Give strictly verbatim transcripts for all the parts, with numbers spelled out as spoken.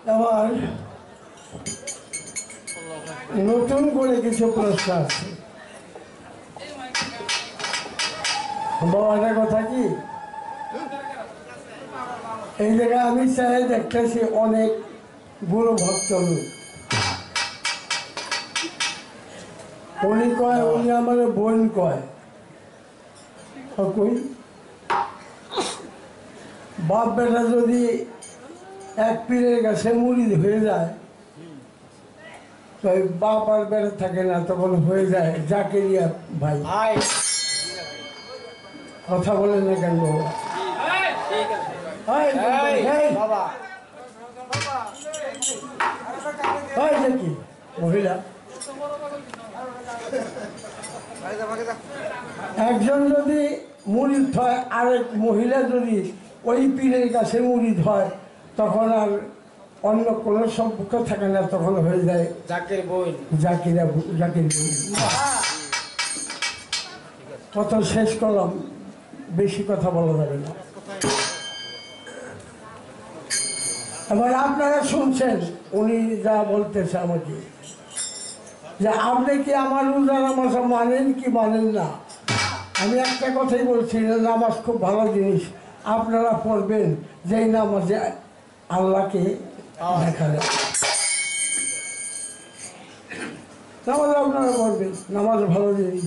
আমার নতুন করে কিছু প্রশ্ন আছে। বাবাটা কথা কি, এই জায়গায় আমি চাই দেখতেছি অনেক গুরু ভক্ত লোক। উনি কয় উনি আমার বোন কয়, কই বাপ বেটা যদি এক পীরের কাছে মুরিদ হয়ে যায় তো বাপ আর বেটা থাকে না, তখন হয়ে যায় জাকেরিয়া ভাই। কথা বলেন না কেন বাবা? দেখি মহিলা একজন যদি মুরিদ হয়, আরেক মহিলা যদি ওই পীরের কাছে মুরিদ হয়, তখন আর অন্য কোনো সম্পর্ক থাকে না, তখন হয়ে যায় জাকির বই, জাকিরা জাকির বই। কথা শেষ করলাম, বেশি কথা বলা যাবে না। এবার আপনারা শুনছেন উনি যা বলতেছে আমাকে, যে আপনি কি আমার রোজা নামাজ মানেন কি মানেন না? আমি একটা কথাই বলছি, নামাজ খুব ভালো জিনিস, আপনারা পড়বেন যেই নামাজে আল্লাহকে দেখা যায়। নামাজ আপনারা পড়বেন, নামাজ ভালো জিনিস,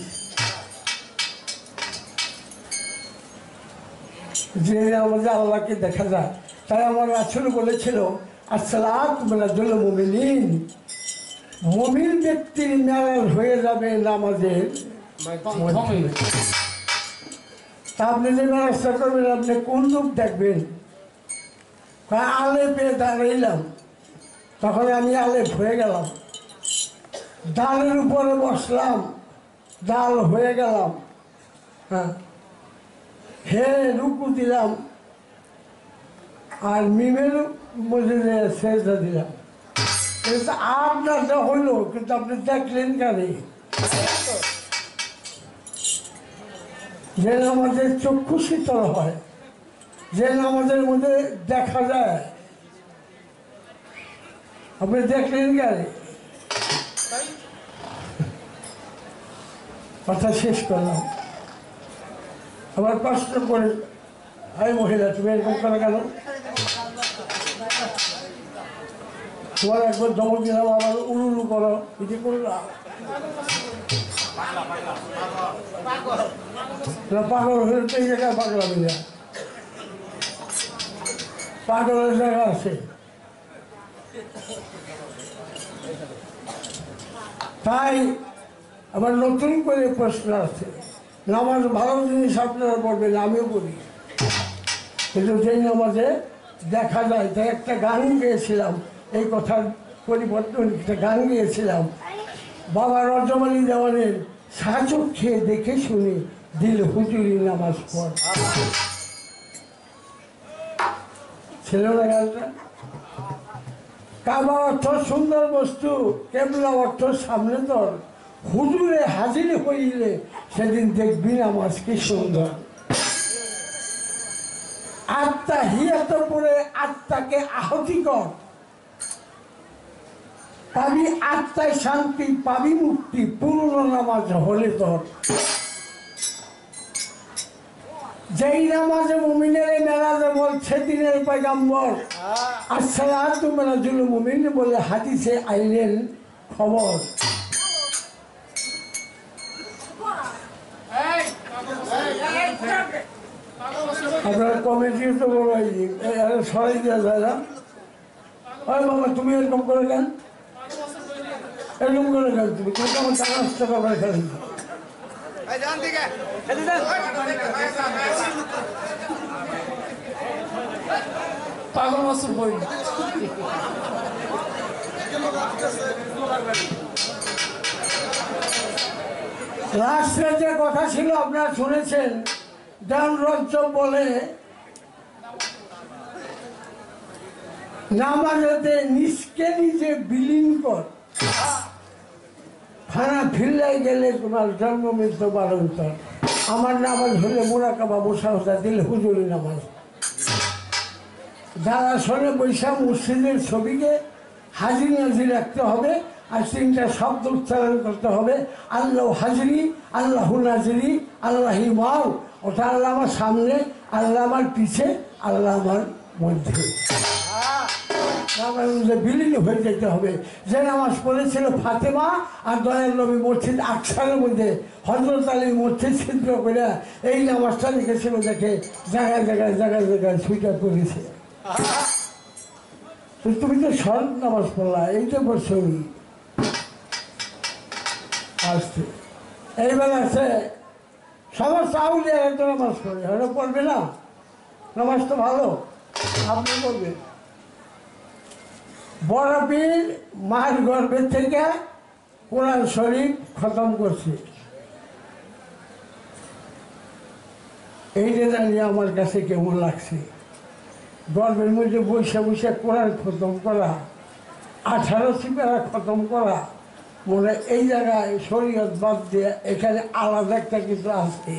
যে নামাজে আল্লাহকে দেখা যায়। তাই আমার রাসূল বলেছিল, আসসালাতু মিনাল মুমিনিন, মুমিন ব্যক্তির মেরাজ হয়ে যাবে নামাজের মাধ্যমে। তা আপনি যে মেরাজটা করবেন, আপনি কোন রূপ দেখবেন? আলে পেয়ে দাঁড়াইলাম, তখন আমি আলেপ হয়ে গেলাম, ডালের উপরে বসলাম, ডাল হয়ে গেলাম, হ্যাঁ হে রুকু দিলাম, আর মিমের মধ্যে সেজদা দিলাম। এটা আপনারটা হইলো, কিন্তু আপনি দেখলেন কেন? যে আমাদের চক্ষু শীতল হয়, যে আমাদের মধ্যে দেখা যায়, আপনি দেখলেন কেন? কথা শেষ করলাম। আবার প্রশ্ন করে, এই মহিলা তুমি এরকম করে গেল, তোমার একবার ধমক দিলাম, আবার উলু উলু করো, এটি করলাম। পাগল হয়ে তো এই জায়গায় পাগলামি না, পাগলের জায়গা আছে। তাই আবার নতুন করে প্রশ্ন আছে, নামাজ ভালো জিনিস আপনারা পড়বেন, আমিও পড়ি, কিন্তু যেই নামাজে দেখা যায়। তাই একটা গান গেয়েছিলাম, এই কথার পরিবর্তন একটা গান গিয়েছিলাম, বাবা রজব আলী দেওয়ানের সাচক্ষে দেখে শুনে দিল হুজুরি নামাজ পড়। ছিল না গানটা? কাবা অর্থ সুন্দর বস্তু, কেবলা অর্থ সামনে তোর, হুজুরে হাজির হইলে সেদিন দেখবি নামাজ কি সুন্দর। আত্মা হিয়াত পরে আত্মাকে আহতি কর, পাবি আত্মায় শান্তি, পাবি মুক্তি, পূর্ণ নামাজ হলে তোর। যেই নামাজে মুমিনের মেরাজে বলছে দিনের পয়গম্বর, আসসালাতু মিনাল মুমিন বলে হাদিসে আইলেন খবর। আপনার কমিটি তো বড় সরাই দেওয়া যায় না। ওই বাবা তুমি এরকম করে দেন, এরকম করে দেন, তুমি তুমি আমার টাকা নষ্ট করবে খেলেন। পাগল মাসুর বই রাষ্ট্রের যে কথা ছিল আপনারা শুনেছেন, দান রজ্জ বলে নামাজেতে নিজকে নিজে বিলীন কর, খানা ফিরলাই গেলে তোমার জন্ম মৃত্যু বারণ কর। আমার নামাজ হলে মোরাকাবা মুসাফা দিল হুজুরি নামাজ। যারা শোনে বৈশাখ মসজিদের ছবিকে হাজির নাজির রাখতে হবে, আর তিনটা শব্দ উচ্চারণ করতে হবে, আল্লাহ হাজরি, আল্লাহ নাজরি, আল্লাহি মাও। ওটা আল্লাহ আমার সামনে, আল্লাহ আমার পিছে, আল্লাহ আমার মধ্যে। বিলীন হয়ে যেতে হবে। যে নামাজ পড়েছিল ফাতেমা আর দয়াল নবী মসজিদ আকসারের মধ্যে হযরত আলীর মসজিদ ছিদ্র করে এই নামাজটা লিখেছিল, দেখে জায়গায় জায়গায় জায়গায় জায়গায় সুইটা করেছে। তুমি তো সব নামাজ পড়লা, এইটা বলছো আসছে। এইবার আছে সমস্ত আউলিয়া তো নামাজ পড়ে, হয়তো পড়বে না, নামাজ তো ভালো, আপনি পড়বেন। বড় পীর মার গর্ভের থেকে কোরআন শরীফ খতম করছে, এইটা জানিয়ে আমার কাছে কেমন লাগছে। গর্ভের মধ্যে বৈশা বৈশা কোরআন খতম করা, আঠারো সিপারা খতম করা, মনে এই জায়গায় শরীয়ত বাদ দিয়ে এখানে আলাদা একটা কিছু আছে।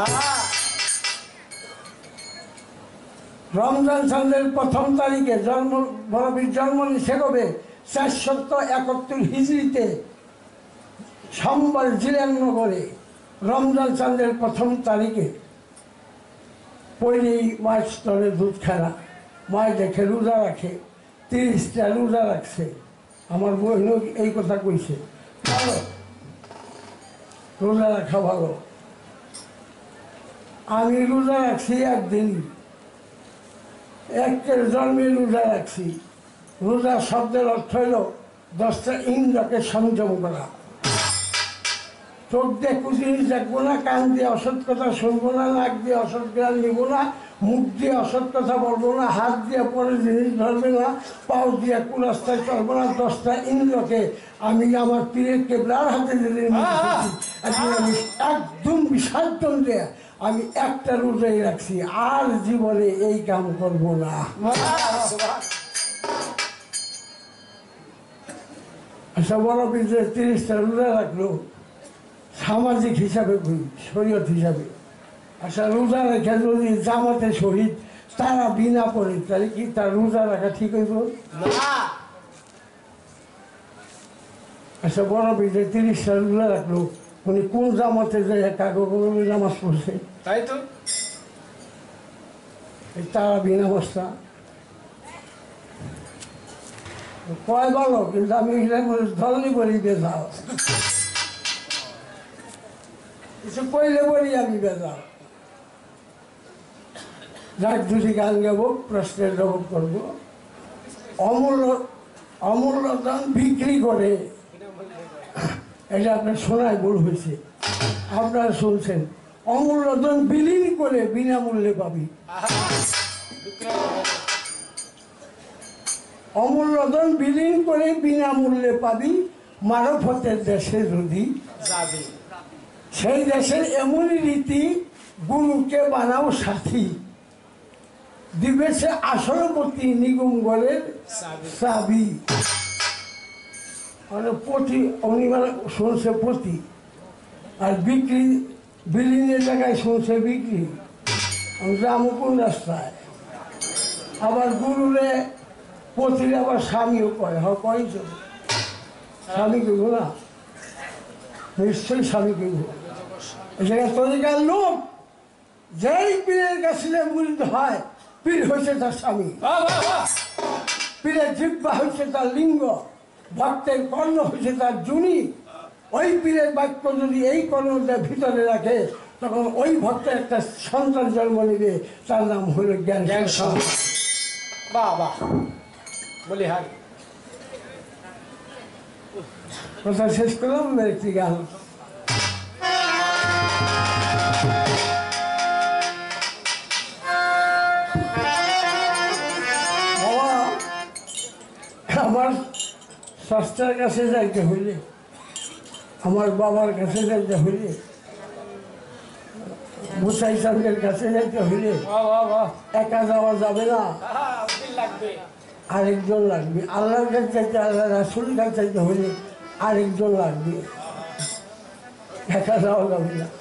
রমজান চাঁদের প্রথম তারিখে জন্ম বড়বীর জন্ম নিষে কবে চারশত একাত্তর হিজড়িতে সোমবার জিলানগরে রমজান চাঁদের প্রথম তারিখে পয়লি মাছ স্তরে দুধ খানা মায় দেখে রোজা রাখে, তিরিশটা রোজা রাখছে। আমার বহিন এই কথা কইছে, ভালো রোজা রাখা ভালো। আমি রোজা রাখছি একদিন, একের জন্মে রোজা রাখছি। রোজা শব্দের অর্থ হইল দশটা ইন্দ্রকে সংযম করা। চোখ দিয়ে কুচিনি দেখবো না, কান দিয়ে অসৎ কথা শুনবো না, নাক দিয়ে অসৎ জ্ঞান নিব না, মুখ দিয়ে অসৎ কথা বলবো না, হাত দিয়ে পরে জিনিস ধরবে না, পাও দিয়ে কুরাস্তায় চলবো না। দশটা ইন্দ্রকে আমি আমার পীরের কেবলার হাতে দিলে আমি একদম বিসর্জন দেয়া আমি একটা রোজাই রাখছি, আর জীবনে এই কাম করবো না। আচ্ছা, বড় পীর তিরিশটা রোজা রাখলো সামাজিক হিসাবে করি, শরীয়ত হিসাবে। আচ্ছা, রোজা রেখে যদি জামাতে শহীদ তারা বিনা পড়ে, তাহলে কি তার রোজা রাখা ঠিক হইব? আচ্ছা, বড় পীর তিরিশটা রোজা রাখলো, উনি কোন জামাতে যে কাগজ নামাজ পড়ছে? তাই তো তারা বিনা বস্তা কয় বলো, কিন্তু আমি ধরলি বলি বেজাও, কিছু কইলে বলি আমি বেজাও। যাক, দুটি গান গাব, প্রশ্নের জবাব করবো। অমূল্য অমূল্য দান বিক্রি করে, এটা আপনার শোনায় ভুল হয়েছে, আপনারা শুনছেন। অমূল্য ধন বিলীন করে বিনামূল্যে পাবি। অমূল্য ধন বিলীন করে বিনামূল্যে পাবি, মারফতের দেশে যদি যাবি। সেই দেশের এমনই রীতি, গুরুকে বানাও সাথী, দিবে সে আসরপতি নিগমগড়ের চাবি। মানে পতি, উনি মানে শুনছে পতি, আর বিক্রি বিলীনের জায়গায় শুনছে বিক্রি। আমি যাবো কোন রাস্তায়? আবার গুরুরে পতিরে আবার স্বামীও কয়, হ কয় তো স্বামী কেব না, নিশ্চয়ই স্বামী কেব। এ জায়গায় তরিকার লোক যেই পীরের কাছে মুরিদ হয়, পীর হয়েছে তার স্বামী, পীরের জিহ্বা হয়েছে তার লিঙ্গ, ভক্তের কর্ণ হয়েছে তার জুনি। ওই পীরের বাক্য যদি এই কর্ণটা ভিতরে রাখে, তখন ওই ভক্তের একটা সন্তান জন্ম নেবে, তার নাম হল জ্ঞান। বাহ বাহ, বলি হাই কথা শেষ করলাম, একটি গান। আমার শাস্ত্রের কাছে যাইতে হইলে, আমার বাবার কাছে যাইতে হইলে, মুসাই চাঁদের কাছে যাইতে হইলে একা যাওয়া যাবে না, আরেকজন লাগবে। আল্লাহর কাছে চাইতে, আল্লাহ রাসূলের কাছে চাইতে হইলে আরেকজন লাগবে, একা যাওয়া যাবে না।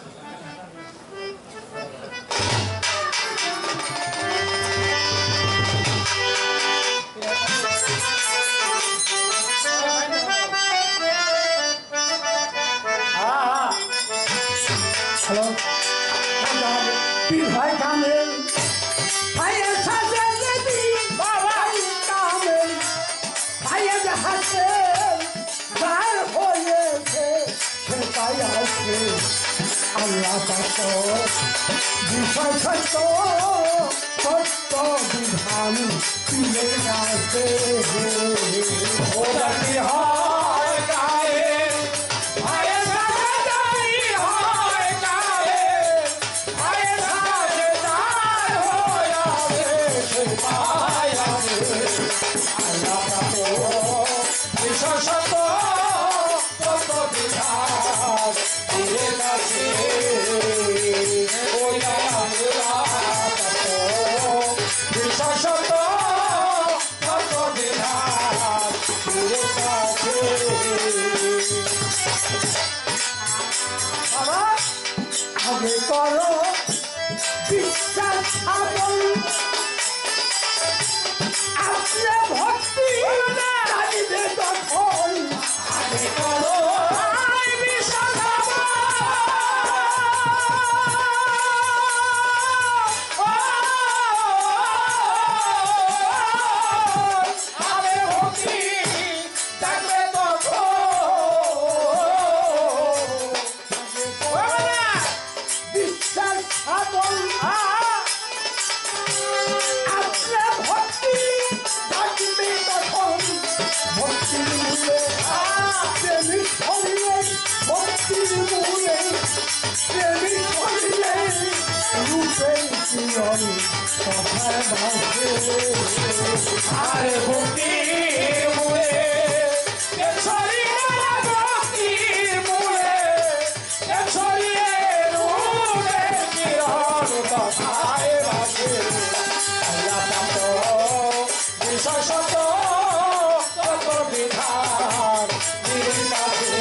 হাতে যার হয়েছে সেটাই আছে আল্লাহ পাক বিষয় সত্য সত্য বিধান পীরের কাছে ওদানি হয় গায়ে ভাইয়ে সাথে যাই হয় গায়ে ভাইয়ে সাথে যাই হয়ে সে পায় আছে আল্লাহ পাক বিষয় সত্য সত্য বিধান পীরের কাছে ওই আল্লাহ পাক বিষয় সত্য সত্য বিধান পীরের কাছে বাবা আগে করো বিশ্বাস আপন আপনি ভক্তি জানিবে তখন আগে করো বিশ্বাস আরে ভক্তি থাকবে বিশ্বাস আপন আপনি ভক্তি জানিবে তখন ভক্তির মূলে প্রেমিক হইলে ভক্তির মূলে প্রেমিক হইলে রূপের কিরণ কথায় ভাসে আরে ভক্তি মূলে ছড়িয়ে ভক্তির মূলে ছড়িয়ে রূপে কিরণ কথায় ভাসে আল্লাহ পাক বিষয় সত্য সত্য বিধান পীরের কাছে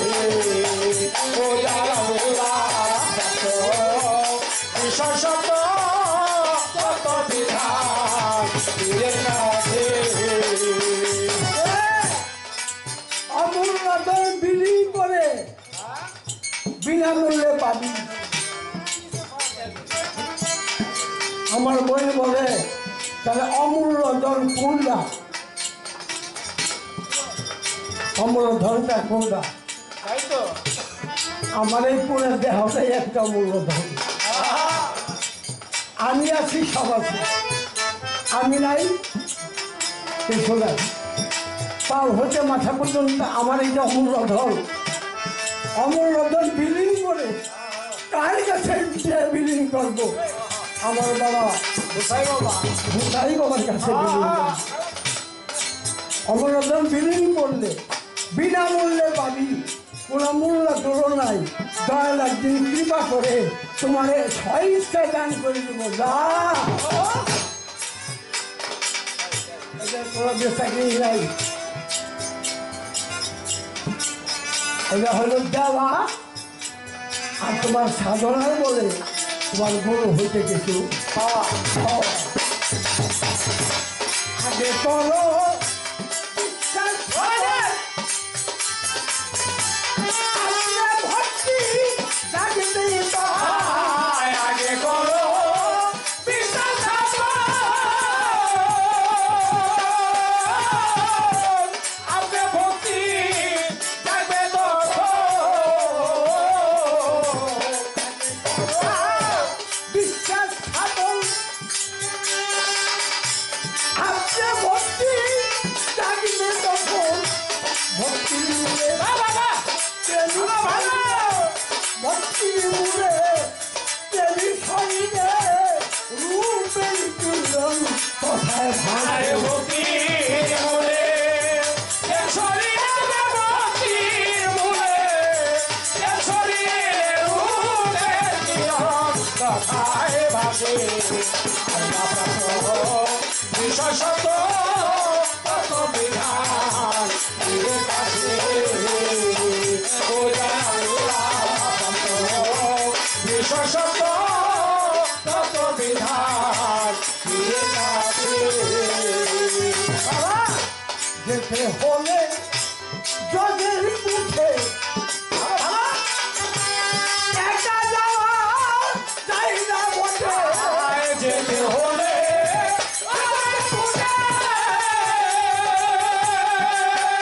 ওই আল্লাহ পাক বিষয় সত্য সত্য বিধান পীরের কাছে অমূল্য দর বিলি করে বিনামূল্যে পাবি আমার বই বলে তাহলে অমূল্য ধন কোনটা অমূল্য ধনটা কোনটা তাই তো আমার এই পুরো দেহটাই একটা অমূল্য ধন আমি আছি সব আছি আমি নাই কিছু নাই পাও হতে মাথা পর্যন্ত আমার এই যে অমূল্য ধন অমূল্য ধন বিলীন করে কার কাছে বিলীন করবো আমার বাবা বুঝাই বাবা ভূতাই বাবার কাছে বিলীন করবো অমূল্য ধন বিলীন করলে বিনামূল্যে পাবি কোনো মূল্য তোর নাই দয়াল একদিন কৃপা করে তোমার ছয় ইচ্ছা দান করে দেবো যা এদের কোনো বেচাকি নাই এটা হলো দেওয়া আর তোমার সাধনার বলে তোমার গুরু হইতে কিছু পাওয়া পাওয়া। আগে করো বিশ্বাস করে আল্লাহ ভক্তি জাগবে তাহার আগে করো বিশ্বাস আপনি ভক্তি থাকবে বিশ্বাস স্থাপন আপনি ভক্তি জাগবে তখন ভক্তি মূলে ভক্তি মূলে দেবী শরীরে রূপের কিরণ কথায় আরে ভাবে ভক্তি মূলে ছড়িয়ে ভক্তির মূলে ছড়িয়ে রূপে কিরণ কথায় ভাসে আল্লাহ পাক বিষয় সত্য সত্য বিধান পীরের কাছে ওই আল্লাহ পাক বিষয় সত্য সত্য বিধান পীরের কাছে বাবা যেতে হলে জগের মুখে একা যাওয়া চাই না বটে যেতে হলে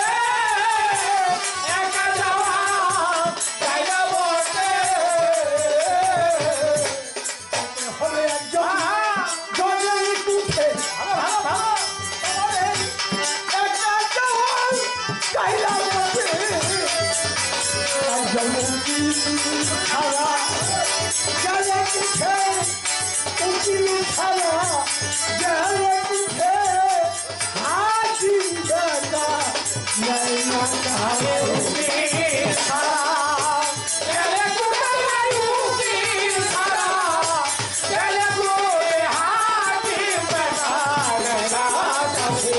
ছাড়া গেলে পিঠে উকিল ছাড়া গেলে পিঠে হাসি দেখা নাই না কারে ছাড়া গেলে কোথায় উকিল ছাড়া গেলে কোথায় হাকিম বেটা গেলা কাছে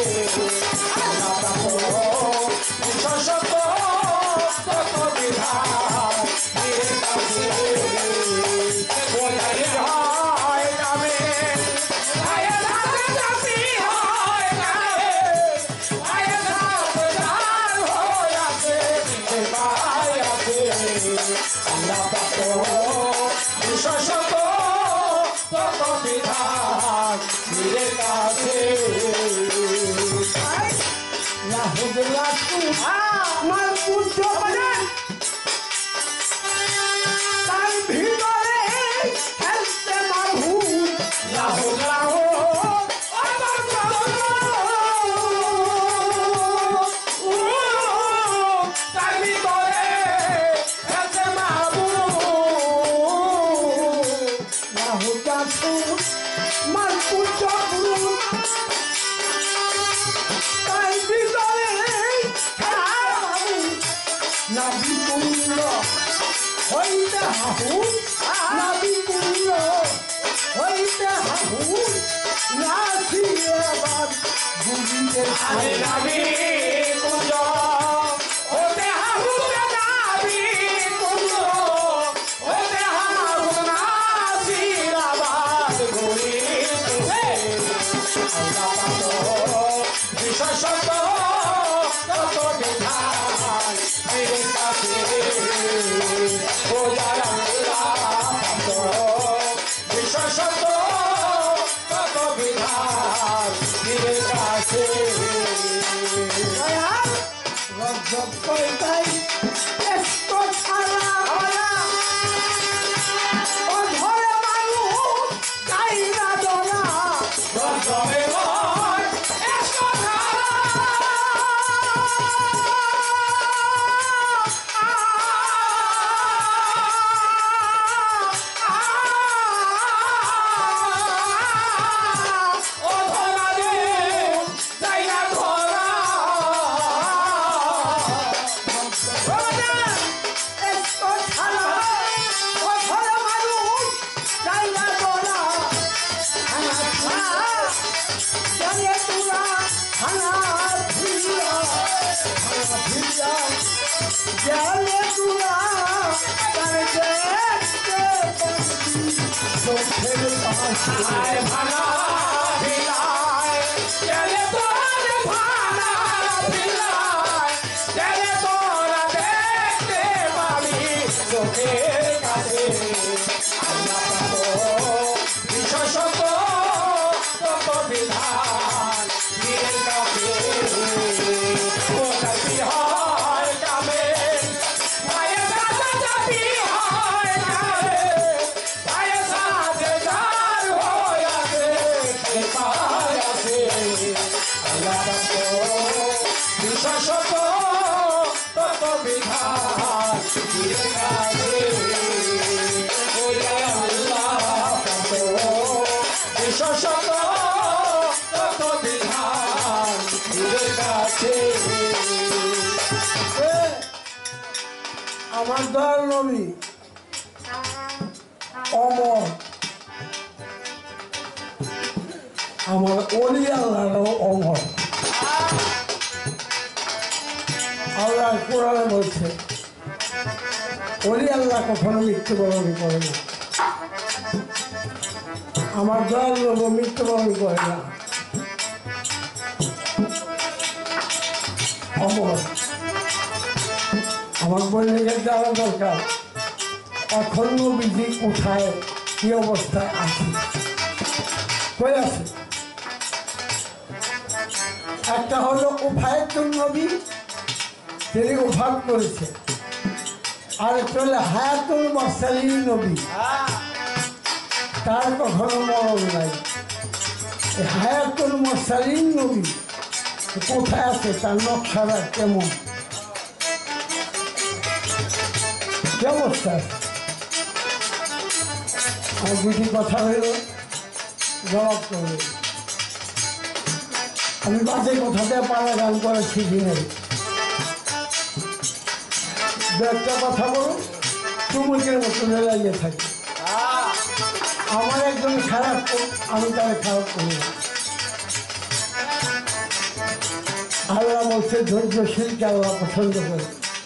বিশেষত তত বিধান এর কাছে বলাই হয় নামে আয় ধাতে জাতি হয় নামে আয় ধাতে জান হয় আছে সেবাই আছে আল্লাহ পাক বিশেষত তত বিধান এর কাছে লাহুদুল্লাহ আমার পুত্র মানে তার ভিতরে খেলতে মারহু লাহো লাহো আমার ও তার ভিতরে আছে মাহবুব লাহুদাসু আমার পুত্র তার ভিতরে নাবি কুন্দ হইতে হাহু নাবি কুন্দ হইতে হাহু নাসিরাবাদ বুঝিতে আরে নাবি কুঞ্জ ওতে হাহুরা নাবি কুঞ্জ ওতে হাহুরা নাসিরাবাদ ঘুরিতেছে আল্লাহ পাক বিশেষত তত বিধান এর কাছে ও যারা আল্লাহ পাক বিশেষত তত বিধান এর কাছে রজব কইতাই এত ছাড়া ও ধরে মানুষ তাই না দলা রজবে হয় এসো ও ধরা রে যাই না ধরা এত ছাড়া ও ধরে মানুষ তাই না দলা জানে তোরা হানা ফিরিয়া হানা ফিরিয়া জানে তোরা তার দেখতে পাবি চোখের পাশে আয় ভালা ভিলায় গেলে তোর ভালা ভিলায় গেলে তোরা দেখতে পাবি চোখের কাছে আল্লাহ পাক বিশেষত তত বিধান এর কাছে ওটাই হয় কামে ভাইয়ের সাথে যাবি হয় কামে ভাইয়ের সাথে যার হয় আছে পায় আছে আল্লাহ পাক বিশেষত তত বিধান এর কাছে ওটাই আল্লাহ পাক বিশেষত তত বিধান এর কাছে এ, আমার দয়াল নবী অমর আমার অলি আল্লাহরও অমর আল্লাহ কোরআনে বলছে অলি আল্লাহ কখনো মৃত্যুবরণ করে না আমার দয়াল নবী মৃত্যুবরণ করে না অমর আমার বন্ধুকে জানা দরকার অখণ্ড বিধি কোথায় কি অবস্থায় আছে কই আছে একটা হলো উফায়তুন নবী তিনি উফাত করেছে আর একটা হলো হায়াতুল মুরসালিন নবী তার কখনো মরণ নাই এই হায়াতুল মুরসালিন নবী কোথায় আছে তার নকশাটা কেমন কি অবস্থা? আর দুটি কথা হইল জবাব করবে। আমি বাজে কথাতে পাড়া গান করে শিখি নাই। দু একটা কথা বলো, চুমুকের মতো লাগিয়ে থাকি। আমার একজন খারাপ, আমি তার খারাপ করি না। আল্লাহ বলছে ধৈর্যশীলকে আল্লাহ পছন্দ করে।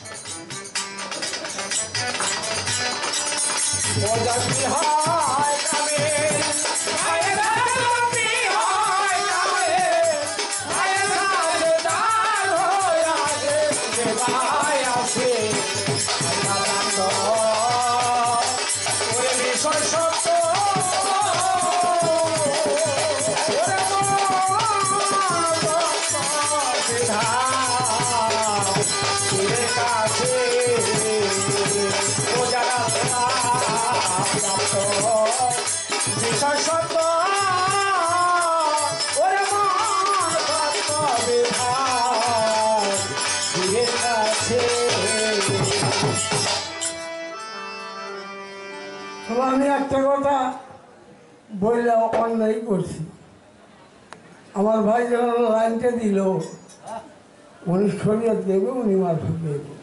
আমি একটা কথা বললে অন্যায় করছি। আমার ভাই যখন লাইনটা দিল, উনি শরীয়ত দেবে, উনি মারফত দেবে।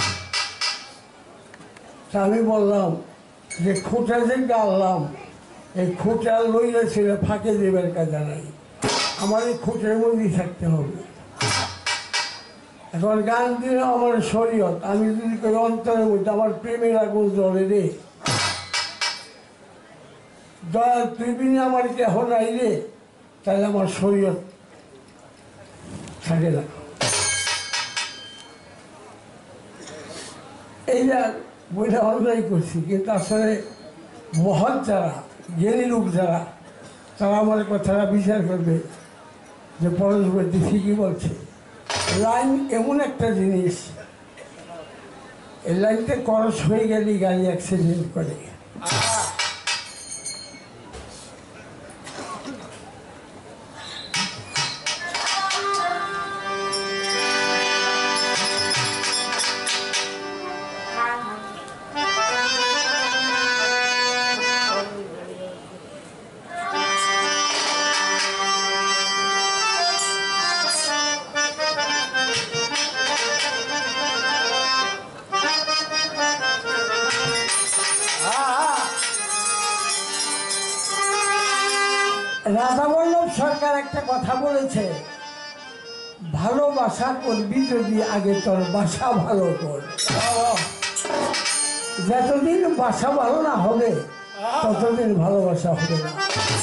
তা আমি বললাম যে খুঁটা যে গাড়লাম, এই খুঁটা লইলে ছিল ফাঁকে দেবের কাজা নাই, আমার এই খুঁটের মধ্যেই থাকতে হবে। এখন গান দিলে আমার শরীয়ত, আমি যদি করি অন্তরের মধ্যে আমার প্রেমের আগুন জ্বলে রে, দয়াল তুই বিনে আমার কেহ নাই রে, তাহলে আমার শরীয়ত থাকে না। এইটা বইটা অন্যায় করছি, কিন্তু আসলে মহৎ যারা, জ্ঞানী লোক যারা, তারা আমার কথাটা বিচার করবে যে পরশবর্তী ঠিকই বলছে। লাইন এমন একটা জিনিস, এই লাইনতে করস হয়ে গেলেই গাড়ি অ্যাক্সিডেন্ট করে। রাধাবল্লভ সরকার একটা কথা বলেছে, ভালোবাসা করবি যদি আগে তোর বাসা ভালো কর। যতদিন বাসা ভালো না হবে ততদিন ভালোবাসা হবে না।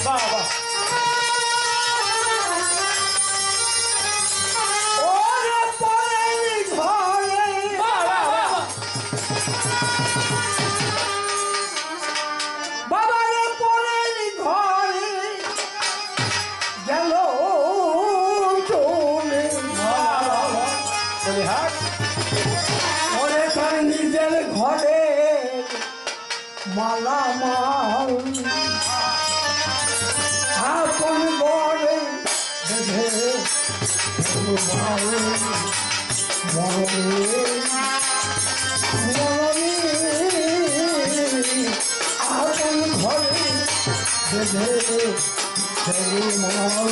নিজের ঘরে মালামাল আপন ঘরে বেঁধে মরণে মরণে আপন ঘরে বেঁধে মাল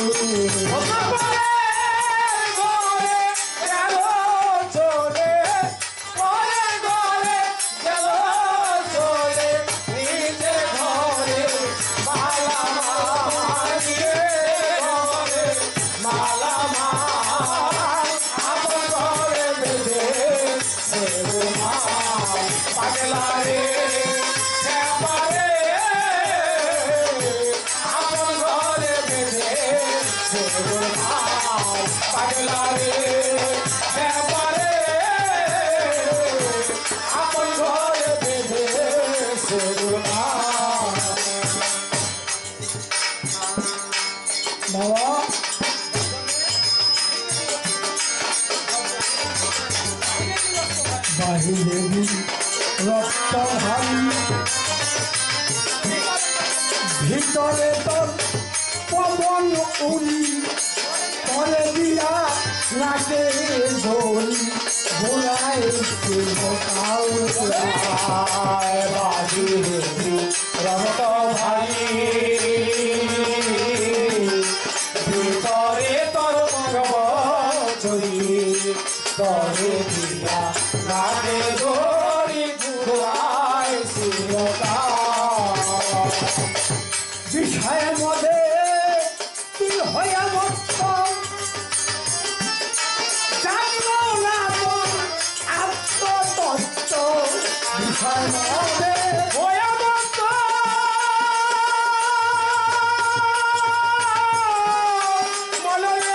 বাবা বাহিরে রক্ত হারি ভিতরে তোর পবন উড়ি করে দিয়া নাকে ধরি গোলায় চিরকাল আয় বাজি রমত ভাই ভিতরে তোর মঙ্গব চুরি তরে দিয়া রাধে গরি গুড়ায় চিরকাল বিষয়ের মধ্যে তুই হইয়া মস্ত জানলো না তোর আত্মতত্ত্ব বিষয়ের মধ্যে হইয়া মস্ত মলয়ে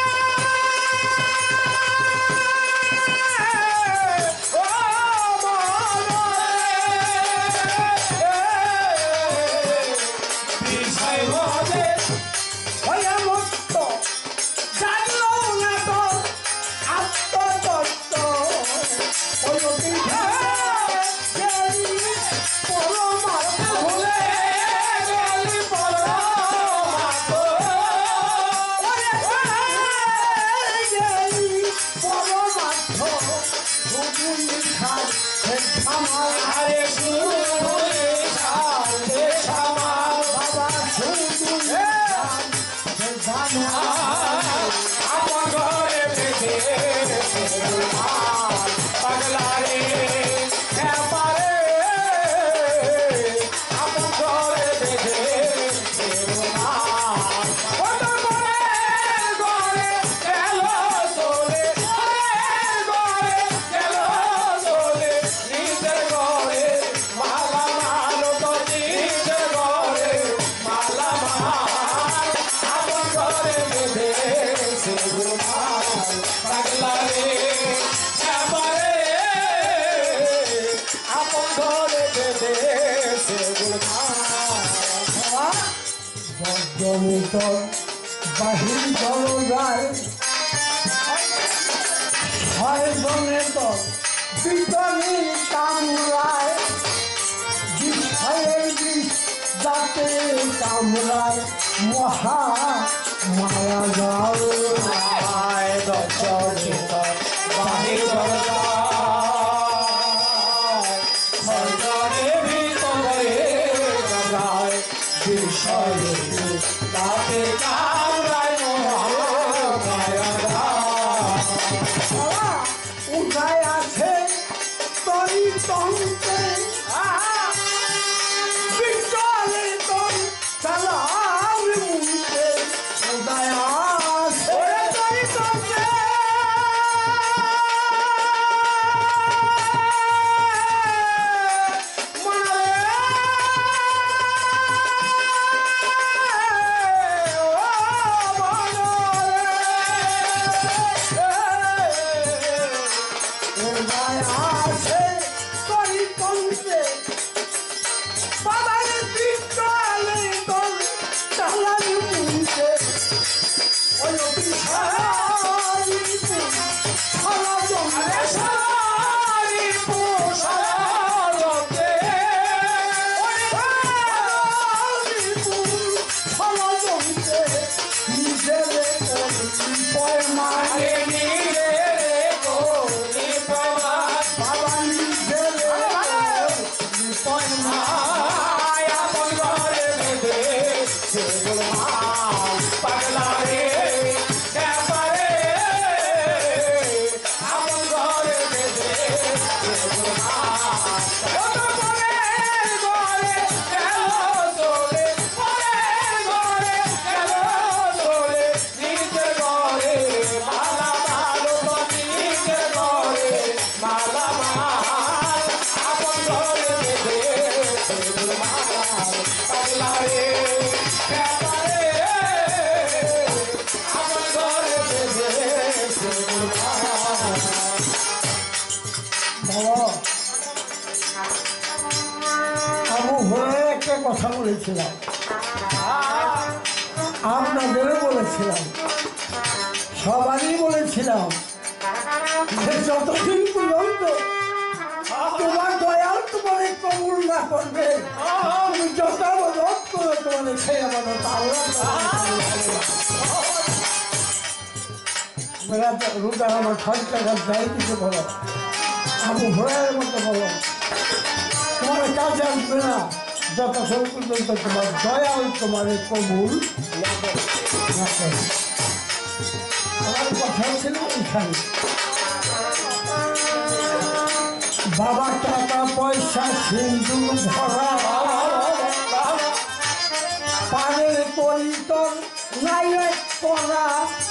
ও মলয়ে বিষয় মধ্যে হইয়া মস্ত জানলো না তোর আত্মতত্ত্ব ওই পরমার্থ ভুলে গেলি পরমাত্ম আরে শুনে সামনে সামাল আমার ঘরে বেঁধে পাগলা রে পারে আমার ঘরে বেঁধে ঘরে গেল চলে ঘরে গেল চলে নিজের ঘরে মালা মাল তো নিজের ঘরে মালা মাল আমার ঘরে বেঁধে সেগুলো পাগলা রে এবারে আপন ঘরে বেঁধে সেগুলো জমিত বাহির জল যায় হয় জমিত বিপরীত কামরায় বিষয়ের বিষ যাতে কামরায় মহা মায়া যাও আয় দর্শিত বাহির সরকারে ভিতরে কামরায় বিষয়ে তাতে কামরায় মহামায়া উঠায় আছে তরি তন্ত্রে বিচলে তরি চালাও মুখে উঠায় আছে তরি তন্ত্রে আছে তরি তন্ত্রে বাবার বিচলে তরি চালাও মুখে ওই বিশাল সারা জমে সারি পোষালতে সারা জমে নিজের পয়মানে আরে নীরে কোনি প্রমাণ বাবা নিজের আয় আপন ঘরে বেঁধে সেগুলো পাগলা রে এবারে আপন ঘরে বেঁধে সেগুলো ঘরে গেল চলে ঘরে গেল চলে নিজের ঘরে মালা মাল নিজের ঘরে মালা মাল আপন ঘরে বেঁধে সেগুলো পাগলা রে এবারে আপন ঘরে বেঁধে সেগুলো বাবা আবু হুরায়রা একটা কথা বলেছিলাম আপনাদেরও বলেছিলাম সবারই বলেছিলাম যে যতদিন পর্যন্ত তোমার দয়াল তোমার কবুল না করবে তুমি যত আবাদত করো তোমাদের সেই আবাদত আল্লাহ মেরা রোজা আমার খরচা দেয় কিছু বলো আবু হুরায়রার মতো বলো, তোমার কাজে আসবে না যতক্ষণ পর্যন্ত তোমার দয়াল তোমার কবুল না করে। আমার কথা ছিল এখানে, বাবা টাকা পয়সা সিন্ধুর ভরা, পানের করিতর নাই করা,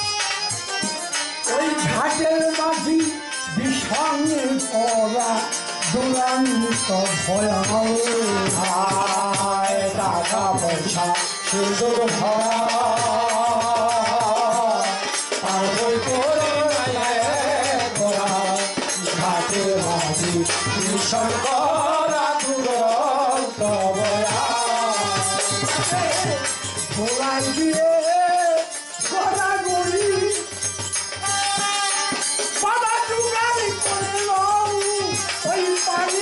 ওই ঘাটের মাঝি বিষণ করা, দুরান্ত ভয়াল। আয় টাকা পয়সা সুন্দর ভরা, আর বই করে করা, ঘাটে বাজি ভীষণ করা, দুরন্ত ভয়া। ভোলাই দিয়ে করা গলি, বাবা জুগালি করে ওই পানি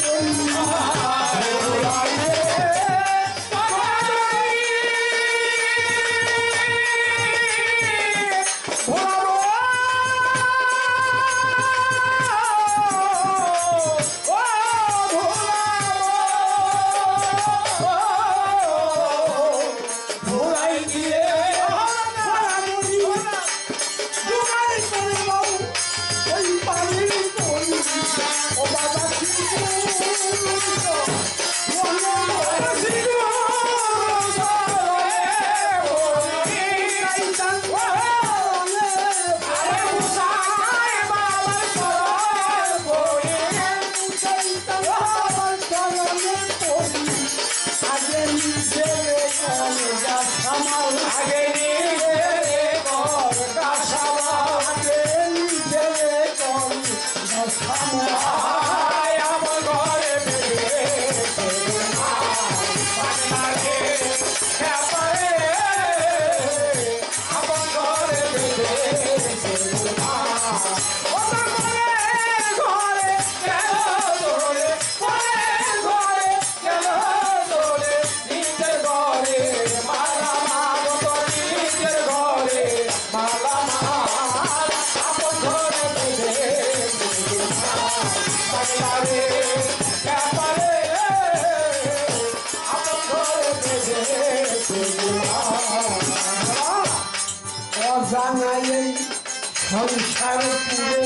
অজানাই সংসার পুরে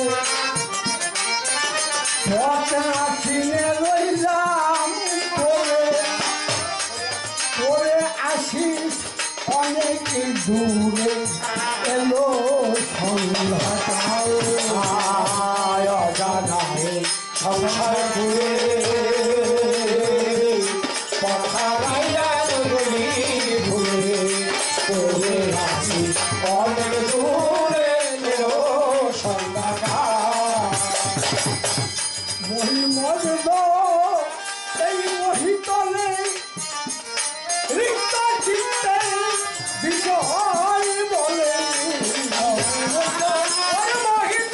পথ না চিনে রইলাম করে, করে আসিস অনেক দূরে, এলো সন্ধ্যাকাল। আয় অজানাই সংসার পুরে, পথারাইয়া গলি ভুলে, করে আসি অনেক দূরে, এলো সন্ধ্যাকাল। মহিমদ এই মহিতলে রিক্ত চিত্তে বিষয় বলে, মোহিত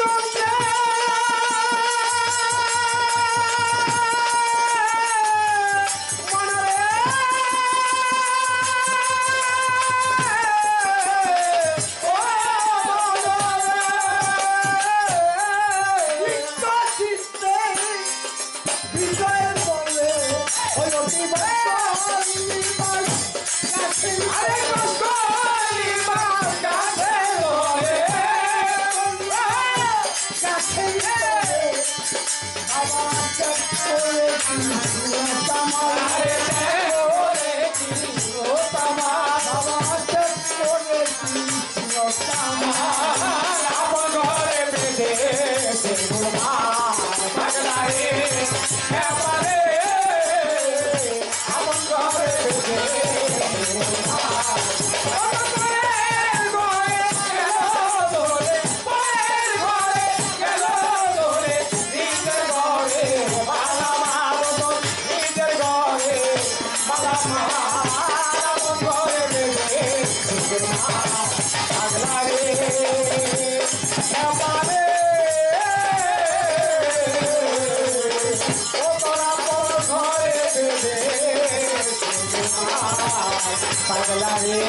পাগলা রে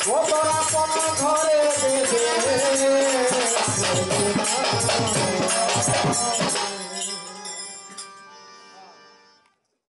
ও তোরা কোন ঘরে বেঁধে